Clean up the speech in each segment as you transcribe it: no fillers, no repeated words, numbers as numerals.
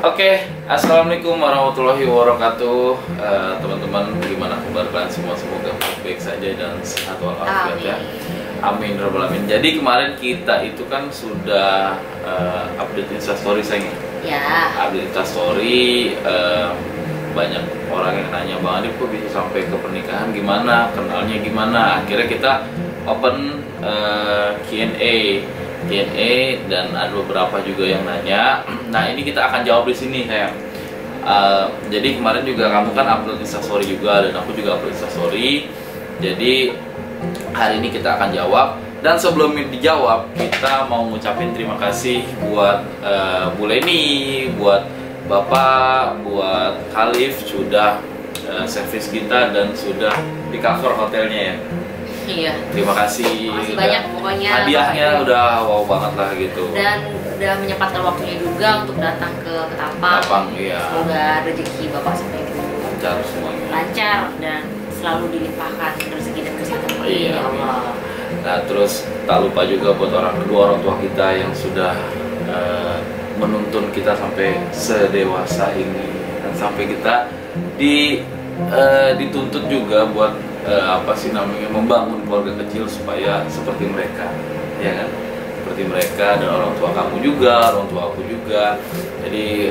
Oke, assalamualaikum warahmatullahi wabarakatuh. Teman-teman, gimana kabar kalian semua? Semoga baik saja dan sehat walafiat ya. Amin robbal alamin. Jadi kemarin kita itu kan sudah update Instastory sayang. Ya. Update Instastory, banyak orang yang nanya, Bang Adip kok bisa sampai ke pernikahan, gimana? Kenalnya gimana? Akhirnya kita open Q&A dan ada beberapa juga yang nanya. Nah, ini kita akan jawab di sini sayang. Jadi kemarin juga kamu kan upload Instastory juga dan aku juga upload Instastory. Jadi hari ini kita akan jawab, dan sebelum dijawab kita mau ngucapin terima kasih buat Bu Leni, buat Bapak, buat Khalif sudah servis kita dan sudah di cover hotelnya ya. Iya. Terima kasih. Makasih banyak pokoknya. Hadiahnya udah wow banget lah gitu. Dan udah menyempatkan waktunya juga untuk datang ke Ketapang. Ketapang, iya. Semoga rezeki Bapak sampai Lancar semuanya. lancar dan selalu dilimpahkan rezeki dan kesehatan. Iya. Ya Allah. Nah, terus tak lupa juga buat kedua orang tua kita yang sudah menuntun kita sampai sedewasa ini, dan sampai kita dituntut juga buat membangun keluarga kecil supaya seperti mereka, ya kan? Seperti mereka, dan orang tua kamu juga, orang tua aku juga. Jadi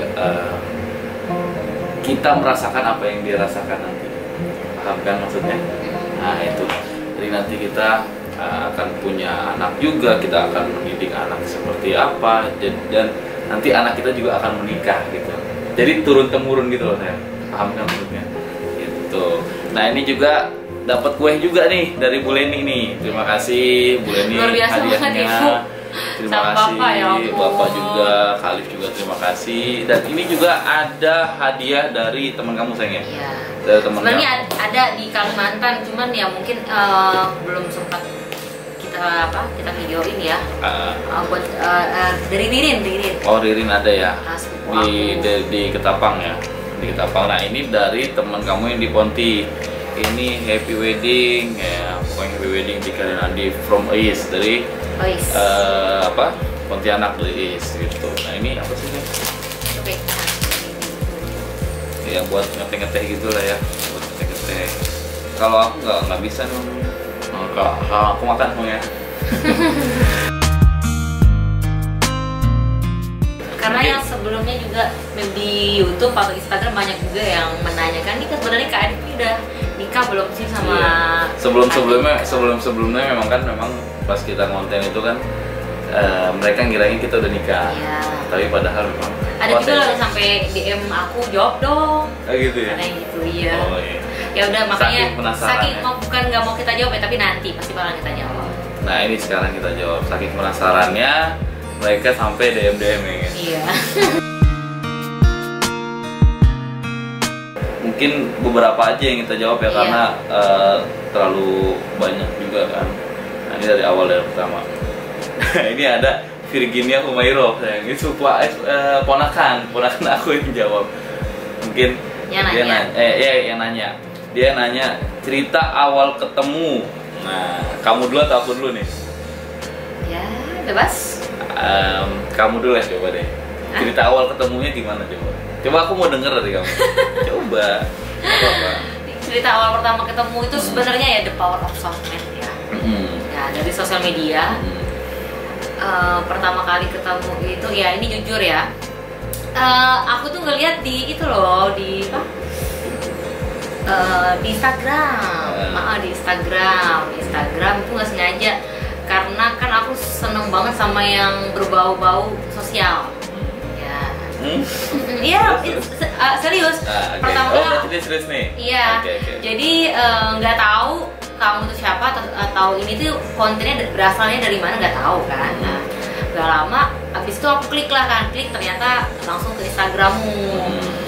kita merasakan apa yang dia rasakan nanti, paham kan maksudnya? Nah itu, jadi nanti kita akan punya anak juga, kita akan mendidik anak seperti apa, dan nanti anak kita juga akan menikah gitu. Jadi turun temurun gitu loh saya, paham kan maksudnya? Gitu. Nah ini juga dapat kue juga nih dari Bu Leni nih. Terima kasih Bu Leni hadiahnya. Terima kasih Bapak juga, Khalif juga terima kasih. Dan ini juga ada hadiah dari teman kamu sayang ya? Iya. Dari teman kamu. Sebenarnya ada di Kalimantan, cuman ya mungkin belum sempat kita videoin ya. Buat dari Ririn. Oh, Ririn ada ya? Nah, di Ketapang ya. Di Ketapang. Nah, ini dari teman kamu yang di Ponti. Ini happy wedding ya, pokoknya happy wedding Tika dan Andi from East, dari Pontianak dari East gitu. Nah ini apa sih nih? Oke. Ya buat ngeteh-ngeteh gitu lah ya, buat ngeteh-ngeteh. Kalau aku nggak bisa nih, kalau aku makan semuanya. Karena yang sebelumnya juga di YouTube atau Instagram banyak juga yang menanyakan, nih kan sebenarnya Kak Adip udah nikah belum sih sama? Iya. Sebelumnya memang pas kita konten itu kan mereka ngiranya kita udah nikah. Iya. Tapi padahal memang ada juga loh yang sampai DM aku, jawab dong. Gitu ya? Ada yang gitu, iya. Oh, iya. Ya udah, makanya saking ya? bukan nggak mau kita jawab ya, tapi nanti pasti bakal kita jawab. Nah ini sekarang kita jawab, saking penasarannya mereka sampai DM ya kan? Iya. Mungkin beberapa aja yang kita jawab ya, iya. Karena terlalu banyak juga kan. Nah ini dari awal, dari pertama. Ini ada Virginia Humairo, sayang. Itu ponakan aku yang jawab. Mungkin yang nanya. Dia nanya cerita awal ketemu. Nah, kamu dulu atau aku dulu nih? Ya, bebas. Kamu dulu ya, coba deh. Cerita awal ketemunya gimana coba? Coba aku mau denger dari kamu. Coba. Apa? Cerita awal pertama ketemu itu sebenarnya ya the power of sosmed ya. Ya dari sosial media. Pertama kali ketemu itu ya, ini jujur ya. Aku tuh ngeliat di itu loh, di Instagram. Di Instagram itu nggak sengaja, karena kan aku seneng banget sama yang berbau-bau sosial. Iya, serius. Pertama kali. Berarti serius nih. Iya. Okay. Jadi nggak tahu kamu tuh siapa, atau ini tuh kontennya berasalnya dari mana, nggak tahu kan. Nah, gak lama abis itu aku klik ternyata langsung ke Instagrammu.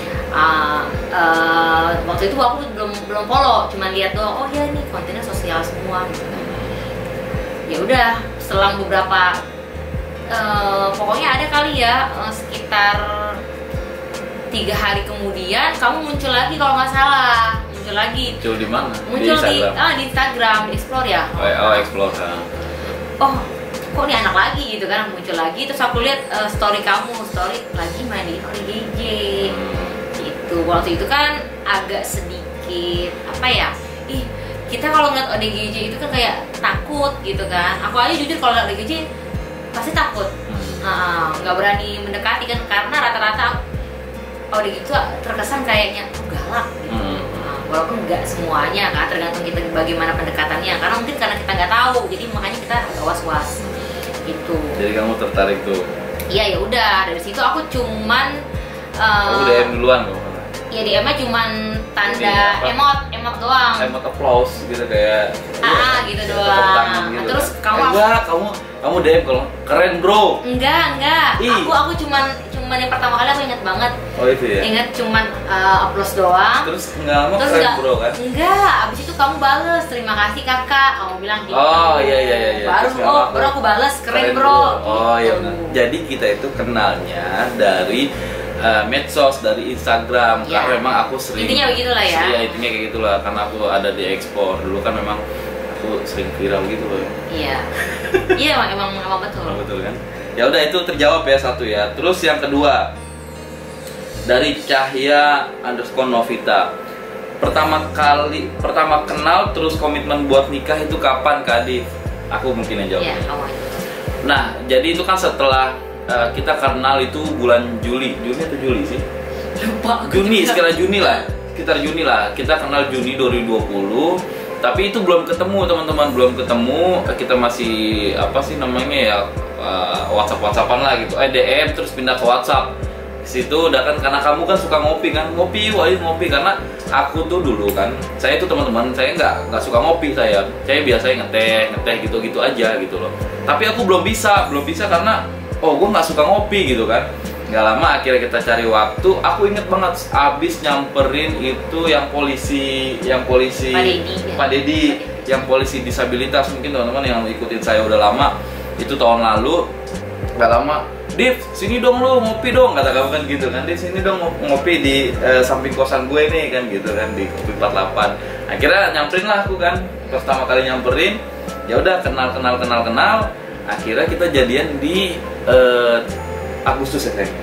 Waktu itu aku belum follow, cuma lihat doang. Oh ya, ini kontennya sosial semua gitu kan. Ya udah, selang beberapa pokoknya ada kali ya sekitar 3 hari kemudian kamu muncul lagi kalau nggak salah. Muncul di mana? Muncul di Instagram, di Explore ya. Oh, Explore. Oh, kok nih anak lagi gitu kan, muncul lagi. Terus aku lihat story kamu, story lagi main di ODGJ itu. Waktu itu kan agak sedikit apa ya, kita kalau ngeliat ODGJ itu kan kayak takut gitu kan. Aku aja jujur kalau ngeliat ODGJ pasti takut, nggak berani mendekati kan, karena rata-rata ODGJ itu terkesan kayaknya galak gitu. Walaupun nggak semuanya kan, tergantung kita bagaimana pendekatannya, karena mungkin karena kita nggak tahu, jadi makanya kita agak was-was gitu. Jadi kamu tertarik tuh? Iya, ya udah dari situ aku cuman kamu DM duluan kok? Ya DM-nya cuman tanda emot doang. Emot applause gitu kayak gitu doang. Gitu, terus kan? kamu DM kalau keren bro. Enggak. Aku cuman yang pertama kali aku ingat banget. Oh itu ya. Ingat cuman applause doang. Terus enggak lama keren bro kan? Enggak, abis itu kamu bales terima kasih kakak, kamu bilang gitu. Oh iya. Baru aku bales keren bro. Oh iya benar. Jadi kita itu kenalnya dari medsos, dari Instagram, ya. Karena memang aku sering intinya begitulah ya. Iya intinya kayak gitulah, karena aku ada di ekspor dulu kan, memang aku sering viral gitu loh. Iya. Iya emang betul. Betul kan? Ya udah itu terjawab ya satu ya. Terus yang kedua dari Cahya_Novita. Pertama kenal terus komitmen buat nikah itu kapan Kak Adif? Aku mungkin yang jawab. Iya, awalnya. Nah, jadi itu kan setelah kita kenal itu bulan Juli atau Juli sih? Lupa. Sekitar Juni lah. Kita kenal Juni 2020. Tapi itu belum ketemu teman-teman, kita masih apa sih namanya ya, WhatsApp-WhatsAppan lah gitu, DM terus pindah ke WhatsApp. Situ udah kan, karena kamu kan suka ngopi karena aku tuh dulu kan, saya itu teman-teman saya nggak suka ngopi, saya biasanya ngeteh gitu aja gitu loh. Tapi aku belum bisa karena gue nggak suka ngopi gitu kan. Nggak lama akhirnya kita cari waktu. Aku inget banget abis nyamperin itu yang polisi Pak Dedi, yang polisi disabilitas. Mungkin teman-teman yang ikutin saya udah lama, itu tahun lalu. Nggak lama, Div, sini dong lu ngopi dong, kata kamu kan gitu kan. Div, sini dong ngopi di samping kosan gue nih kan gitu kan, di Kopi 48. Akhirnya nyamperin lah aku kan, pertama kali nyamperin. Ya udah kenal. Akhirnya kita jadian di Agustus ya kayaknya.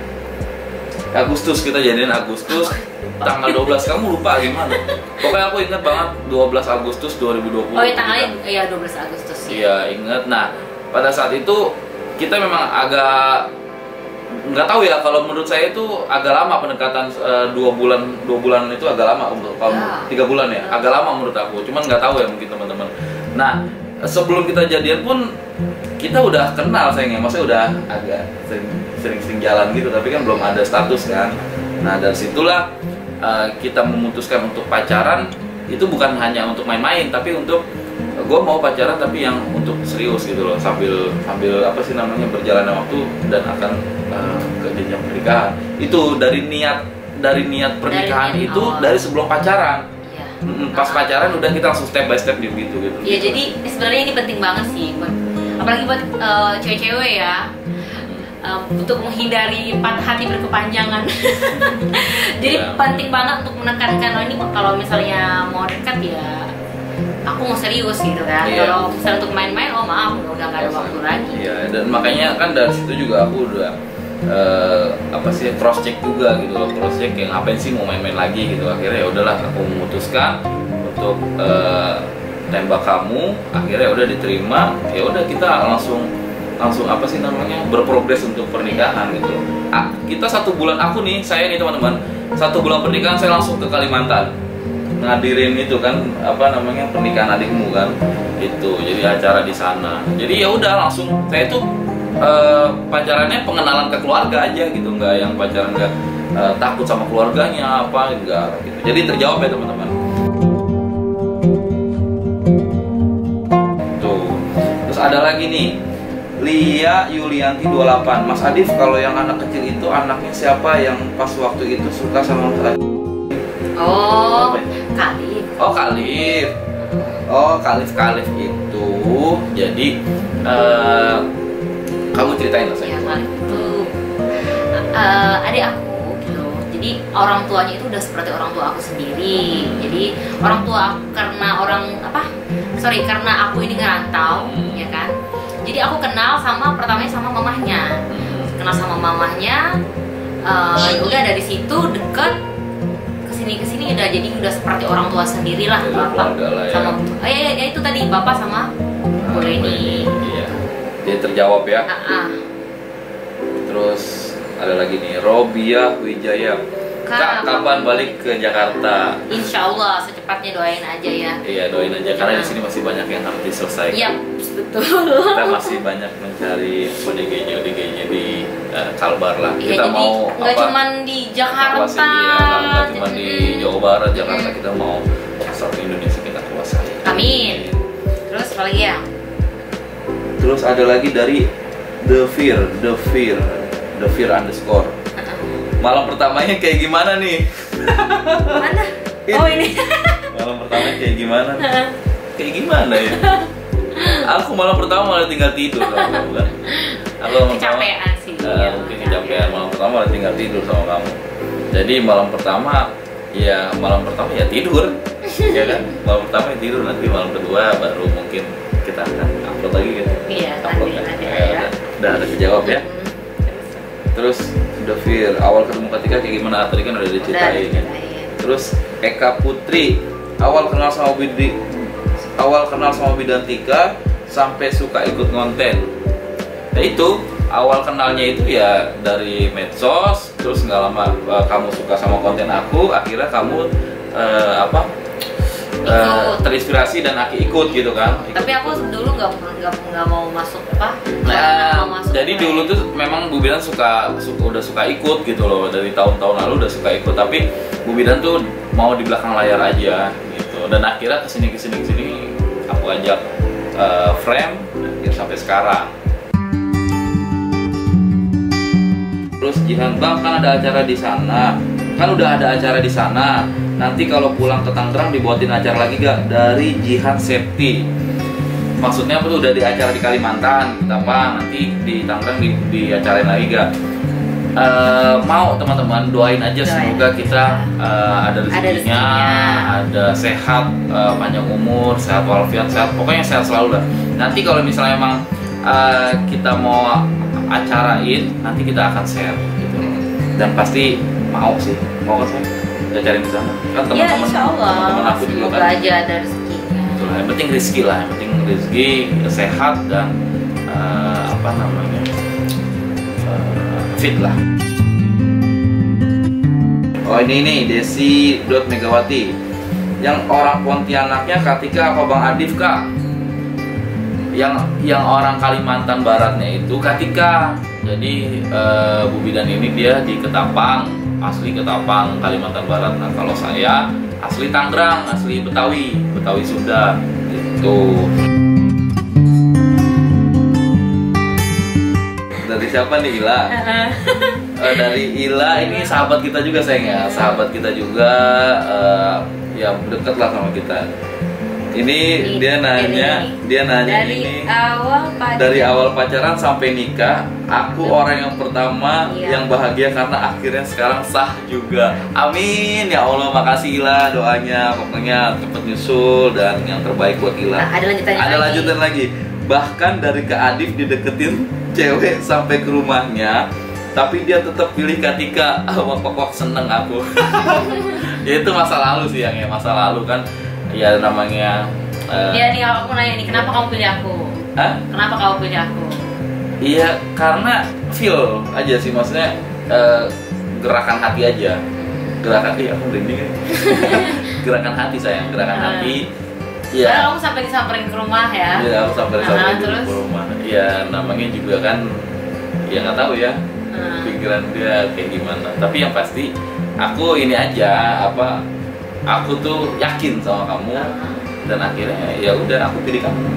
Kita jadian Agustus tanggal 12, kamu lupa gimana? Pokoknya aku ingat banget 12 Agustus 2020. Oh iya, tanggalnya ya 12 Agustus. Iya, ingat. Nah, pada saat itu kita memang agak nggak tahu ya, kalau menurut saya itu agak lama pendekatan. 2 bulan itu agak lama untuk kalau 3 bulan ya, agak lama menurut aku. Cuman nggak tahu ya mungkin teman-teman. Nah, sebelum kita jadian pun kita udah kenal sayangnya, maksudnya udah agak sering jalan gitu, tapi kan belum ada status kan. Nah dari situlah kita memutuskan untuk pacaran. Itu bukan hanya untuk main-main, tapi untuk gue mau pacaran tapi yang untuk serius gitu loh, sambil apa sih namanya, berjalannya waktu dan akan ke jenjang pernikahan. Itu dari niat pernikahan itu dari sebelum pacaran. Pas pacaran udah kita langsung step by step gitu. Iya, jadi sebenarnya ini penting banget sih, apalagi buat cewek-cewek ya, untuk menghindari patah hati berkepanjangan. Jadi penting banget untuk menekankan, ini kalau misalnya mau dekat ya aku mau serius gitu kan. Kalau misalnya untuk main-main, maaf udah nggak ada waktu lagi. Iya, dan makanya kan dari situ juga aku udah cross check juga gitu loh, cross check yang ngapain sih mau main-main lagi gitu. Akhirnya ya udahlah, aku memutuskan untuk tembak kamu. Akhirnya udah diterima. Ya udah kita langsung apa sih namanya, berprogres untuk pernikahan gitu loh. Kita 1 bulan, saya nih teman-teman, 1 bulan pernikahan saya langsung ke Kalimantan ngadirin itu kan apa namanya, pernikahan adikmu kan itu, jadi acara di sana. Jadi ya udah langsung saya tuh pacarannya pengenalan ke keluarga aja gitu, nggak yang pacaran nggak takut sama keluarganya apa enggak gitu. Jadi terjawab ya teman-teman. Tuh. Terus ada lagi nih, Lia Yulianti 28. Mas Adif, kalau yang anak kecil itu anaknya siapa yang pas waktu itu suka sama Kak? Kalif itu. Jadi kamu ceritain lah saya. Ya, Kalif itu adik aku gitu. Jadi orang tuanya itu udah seperti orang tua aku sendiri. Jadi orang tua aku, karena aku ini ngerantau, ya kan. Jadi aku kenal pertamanya sama mamahnya. Kenal sama mamahnya, udah dari situ deket kesini udah jadi udah seperti orang tua sendiri lah, bapak sama ya itu tadi bapak sama Bu Leni. Iya, dia terjawab ya. Terus ada lagi nih, Robiah Wijaya. Kak, kapan balik ke Jakarta? Insya Allah secepatnya, doain aja ya. Iya, doain aja karena di sini masih banyak yang harus diselesaikan. Iya, betul. Kita masih banyak mencari ODG-nya di Kalbar lah. Ya, kita jadi mau nggak cuma di Jakarta, nggak cuma di Jawa Barat, Jakarta, kita mau seluruh Indonesia kita kuasai. Amin. Terus apa lagi ya? Terus ada lagi dari The Fear underscore. Malam pertamanya kayak gimana nih? Mana? Oh ini. Malam pertamanya kayak gimana? Kayak gimana ya? Aku malam pertama malah tinggal tidur sama kamu kan. Aku kecapean sih. Mungkin kecapean. Malam pertama malah tinggal tidur sama kamu. Jadi malam pertama ya tidur, ya kan? Malam pertama ya tidur, nanti malam kedua baru mungkin kita akan upload lagi gitu. Iya. Upload kan? Udah ada kejawab ya. Terus The Fear, awal ketemu Katika kayak gimana? Tadi kan udah diceritain ya. Terus Eka Putri, awal kenal sama Bidantika sampai suka ikut konten. Nah itu awal kenalnya itu ya dari medsos, terus nggak lama kamu suka sama konten aku, akhirnya kamu terinspirasi dan Aki ikut gitu kan. Tapi aku dulu nggak mau masuk Jadi dulu tuh memang Bu Bidan udah suka ikut gitu loh, dari tahun-tahun lalu udah suka ikut, tapi Bu Bidan tuh mau di belakang layar aja gitu. Dan akhirnya kesini aku ajak frame ya, sampai sekarang. Terus Jihan, Bang, kan ada acara di sana. Kan udah ada acara di sana. Nanti kalau pulang ke Tangerang dibuatin acara lagi gak? Dari Jihan Septi. Maksudnya apa tuh, udah di acara di Kalimantan, kita nanti di Tangerang diacarain lagi gak? Mau teman-teman, doain aja semoga kita ada rezekinya, ada sehat, panjang umur, sehat walafiat, sehat, pokoknya sehat selalu lah. Nanti kalau misalnya emang kita mau acarain, nanti kita akan share gitu. Dan pasti mau sih, mau kan saya cari di sana. Kan teman-teman, insya Allah. Teman-teman aku juga kan. Semoga aja ada rezekinya. Betul, yang penting rezeki lah, yang penting rezeki, sehat dan fit lah. Oh ini nih Desi.Megawati. Yang orang Pontianaknya Katika apa Bang Adif Kak? Yang orang Kalimantan Baratnya itu Katika. Jadi Bu Bidan ini dia di Ketapang, asli Ketapang, Kalimantan Barat. Nah kalau saya asli Tangerang, asli Betawi Sunda gitu. Dari siapa nih, Ila? Dari Ila, ini sahabat kita juga sayang ya, sahabat kita juga, ya deket lah sama kita. Ini dia nanya dari awal pacaran sampai nikah, aku orang yang pertama yang bahagia karena akhirnya sekarang sah juga. Amin ya Allah, makasih Ila doanya, pokoknya cepet nyusul dan yang terbaik buat Ila. Ada lanjutan lagi. Bahkan dari Kak Adif dideketin cewek sampai ke rumahnya, tapi dia tetap pilih Katika. Wak seneng aku. Ya itu masa lalu sih yang masa lalu kan. Ya namanya ya nih aku nanya nih, kenapa kamu pilih aku? Hah? Kenapa kamu pilih aku? Iya karena feel aja sih, maksudnya gerakan hati aja. Gerakan hati, aku merinding ya. Gerakan hati sayang, gerakan hati. Iya. Kamu sampai disamperin ke rumah ya? Iya, aku sampai ke rumah. Iya, namanya juga kan, ya nggak tahu ya pikiran dia kayak gimana. Tapi yang pasti aku ini aja aku tuh yakin sama kamu dan akhirnya ya udah aku pilih kamu.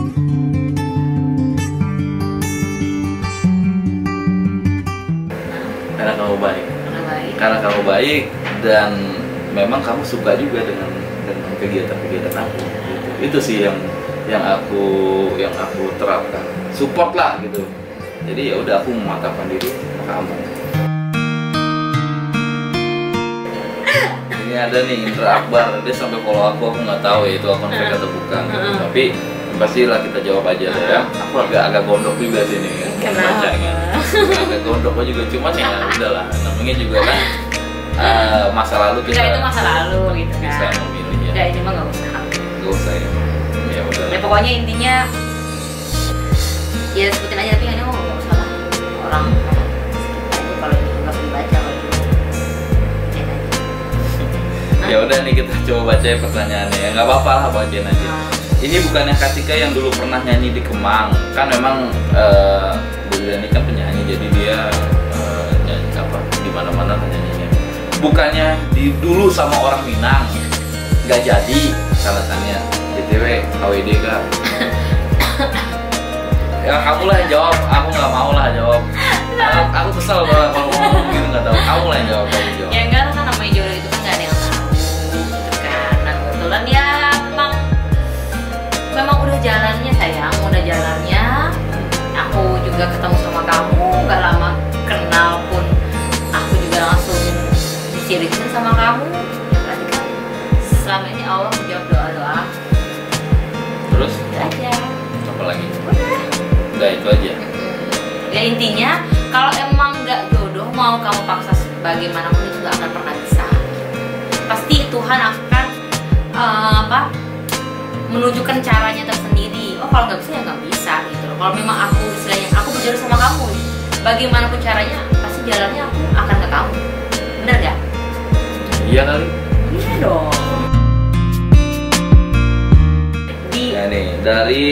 Karena kamu baik. Karena kamu baik dan memang kamu suka juga dengan kegiatan-kegiatan aku. Itu sih yang aku terapkan. Support lah gitu. Jadi ya udah aku mematapkan diri sama kamu. Ini ada nih Indra Akbar, dia sampai follow aku nggak tahu ya itu akun fake atau bukan. Tapi pastilah kita jawab aja deh ya. Aku agak gondok juga sini ya. Kenapa? Bacanya. Agak gondok juga, cuman ya udahlah. Namanya juga kan masa lalu kita. Enggak, itu masa lalu gitu kan. Bisa memilih ya. Enggak, ini mah nggak usah. Gak usah ya. Ya udah. Ya pokoknya intinya ya sebutin aja, tapi ini mau nggak usah lah orang itu kalau ini nggak perlu baca kalau ini. Ya udah nih kita coba baca pertanyaannya ya. Nggak apa-apa lah, bacain aja. Ini bukannya Katika yang dulu pernah nyanyi di Kemang. Kan memang Bu ini kan penyanyi, jadi dia nyanyi apa di mana-mana nyanyinya. Bukannya dulu sama orang Minang. Nggak jadi catatannya. BTW KWD Kak. Ya kamu lah yang jawab, aku nggak mau lah jawab. Aku kesel kalau ngomong gitu nggak tahu. Kamu lah yang jawab, kamu jawab. Ya enggak lah, kan namanya jodoh itu kan nggak ada yang tahu gitu kan. Nah kebetulan ya memang udah jalannya sayang, udah jalannya. Aku juga ketemu sama kamu, nggak lama kenal pun aku juga langsung disirikin sama kamu. Berarti kan selama ini Allah menjawab doa-doa. Terus? Itu aja. Apa lagi? Udah. Udah itu aja. Ya intinya kalau emang nggak jodoh, mau kamu paksa bagaimanapun itu nggak akan pernah bisa. Pasti Tuhan akan menunjukkan caranya tersendiri. Oh kalau nggak bisa ya nggak bisa gitu loh. Kalau memang aku istilahnya aku berjodoh sama kamu, bagaimanapun caranya pasti jalannya aku akan ke kamu. Bener nggak? Iya kali. Iya dong. Ya nih dari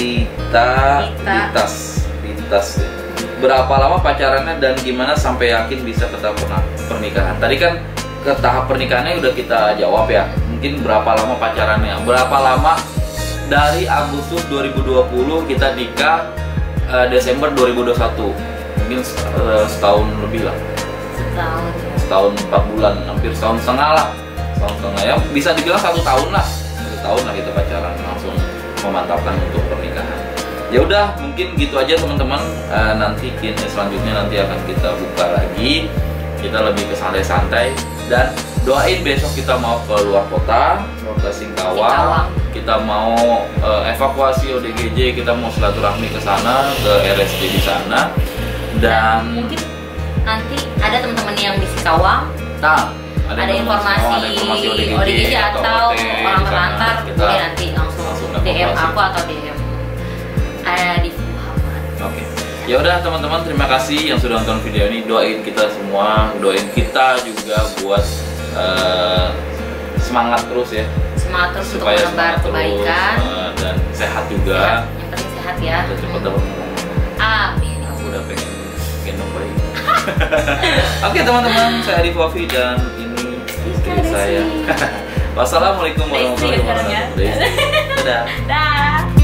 Ditas. Berapa lama pacarannya dan gimana sampai yakin bisa ke tahap pernikahan? Tadi kan ke tahap pernikahannya udah kita jawab ya. Mungkin berapa lama pacarannya? Berapa lama dari Agustus 2020 kita nikah Desember 2021? Mungkin setahun lebih lah. Setahun 4 bulan, hampir setahun setengah lah. Setahun setengah ya, bisa dibilang 1 tahun lah. 1 tahun lah kita pacaran, langsung memantapkan untuk pernikahan. Ya udah, mungkin gitu aja teman-teman. Nanti selanjutnya nanti akan kita buka lagi. Kita lebih ke santai-santai dan doain besok kita mau ke luar kota, ke Singkawang. Kita mau evakuasi ODGJ, kita mau silaturahmi ke sana, ke RSJ di sana. Dan mungkin nanti ada teman-teman yang di Singkawang. Nah, ada informasi ODGJ atau orang terlantar, boleh nanti langsung DM aku atau DM di Muhammad. Oke. Ya udah teman-teman, terima kasih yang sudah nonton video ini. Doain kita semua, doain kita juga buat semangat terus ya. Semangat terus supaya untuk menebar kebaikan dan sehat juga. Yang penting sehat ya. Dan cepat dapat ngomong. Amin. Aku udah pengen gendong bayi. Oke teman-teman, saya Arif Wafi dan ini istri saya. Wassalamualaikum warahmatullahi wabarakatuh. Dadah. Dah.